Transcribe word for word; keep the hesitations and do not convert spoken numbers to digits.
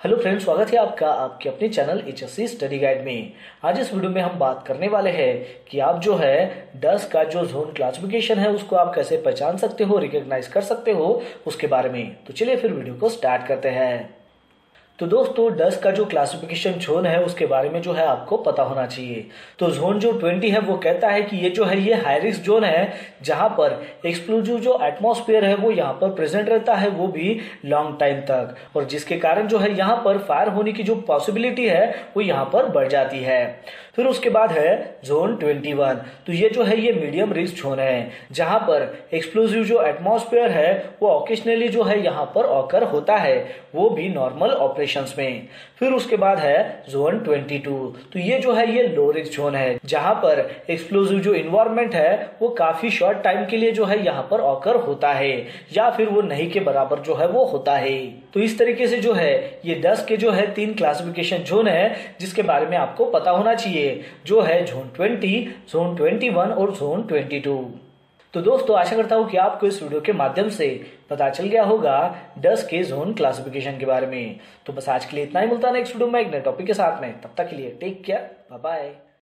Hello friends, स्वागत है आपका आपके अपने channel H S C study guide में। आज इस वीडियो में हम बात करने वाले हैं कि आप जो है डस का जो जोन क्लासिफिकेशन है उसको आप कैसे पहचान सकते हो, रिकॉग्नाइज कर सकते हो उसके बारे में। तो चलिए फिर वीडियो को स्टार्ट करते हैं। तो दोस्तों, डस का जो क्लासिफिकेशन जोन है उसके बारे में जो है आपको पता होना चाहिए। तो जोन जो बीस है वो कहता है कि ये जो है ये हाई रिस्क जोन है, जहां पर एक्सप्लोजिव जो एटमॉस्फेयर है वो यहाँ पर प्रेजेंट रहता है, वो भी लॉन्ग टाइम तक, और जिसके कारण जो है यहाँ पर फायर होने की जो पॉसिबिलिटी है वो यहाँ पर बढ़ जाती है। फिर उसके बाद है जोन इक्कीस। तो ये जो है ये मीडियम रिस्क जोन है, जहां पर एक्सप्लोजिव जो एटमॉस्फेयर है वो ऑकेशनली जो है यहाँ पर ऑकर होता है, वो भी नॉर्मल ऑपरेशंस में। फिर उसके बाद है जोन बाईस। तो ये जो है ये लो रिस्क जोन है, जहां पर एक्सप्लोजिव जो इन्वायरमेंट है वो काफी शॉर्ट टाइम के लिए जो है यहाँ पर ऑकर होता है, या फिर वो नहीं के बराबर जो है वो होता है। तो इस तरीके से जो है ये डस के जो है तीन क्लासिफिकेशन जोन है जिसके बारे में आपको पता होना चाहिए, जो है जोन बीस, जोन इक्कीस और जोन बाईस। तो दोस्तों, आशा करता हूं कि आपको इस वीडियो के माध्यम से पता चल गया होगा डस के जोन क्लासिफिकेशन के बारे में। तो बस आज के लिए इतना ही, मिलता है नेक्स्ट वीडियो में एक नए टॉपिक के साथ में। तब तक के लिए टेक केयर, बाय बाय।